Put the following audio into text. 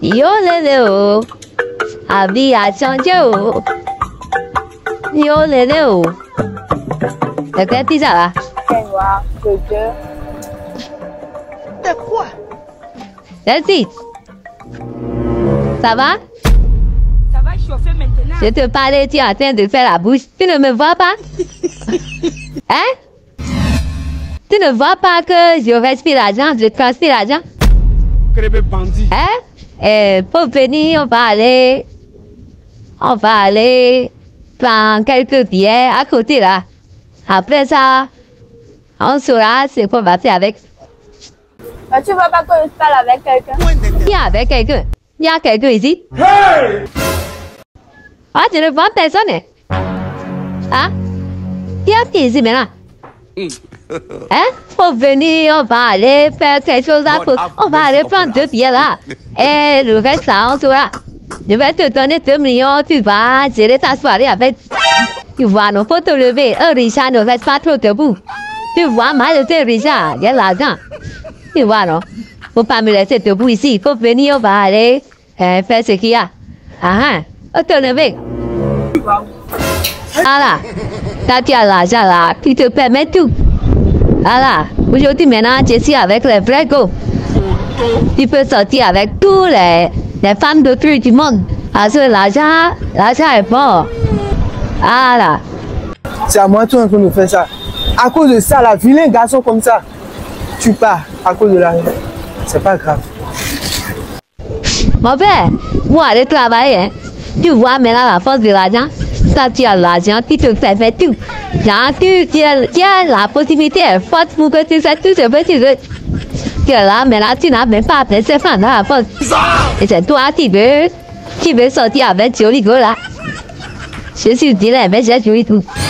Yo le había changé. Yo le ¿de qué ça va? De quoi? Vas-y. Ça va? Ça va chauffer maintenant. Je te parlais, tu es en train de faire la bouche. Tu ne me vois pas? Hein? Tu ne vois pas que je respire l'argent, je transpire l'argent? Hein? Pour venir, on va aller prendre quelques billets à côté là. Après ça, on saura ce qu'on va faire avec. Mais tu ne vois pas que je parle avec quelqu'un? Il y a avec quelqu'un. Il y a quelqu'un ici. Hey! Ah, tu ne vois personne? Hein? Il y a qui ici maintenant? Hein? Pour venir, on va aller faire quelque chose là. On va aller prendre 2 billets là. Et le reste là, on saura. Je vais te donner 2 millions, tu vas gérer ta soirée avec. Tu vois, il faut te lever. Un Richard ne reste pas trop debout. Tu vois, mal de Richard, il y a l'argent. Tu vois, non? Faut pas me laisser debout ici. Faut venir, on va aller faire ce qu'il y a. Ah, on te lever. Voilà. T'as bien l'argent là, tu te permets tout. Voilà. Aujourd'hui, maintenant, je suis avec les vrais go. Tu peux sortir avec tous les femmes d'autrui du monde. Parce que l'argent est bon. Voilà. C'est à moi, tu es en train de faire ça. À cause de ça, la vilain garçon comme ça, tu pars à cause de l'argent. C'est pas grave. Mon père, moi, aller travailler, hein. Tu vois maintenant la force de l'argent. Ça, tu as l'argent, tu te fais tout. Genre, tu as la possibilité forte pour que tu fasses tout ce que tu veux. Que là, maintenant, tu n'as même pas appelé ces femmes dans la force. Et c'est toi qui veux sortir avec joli go là. Je suis dit, mais j'ai joué tout.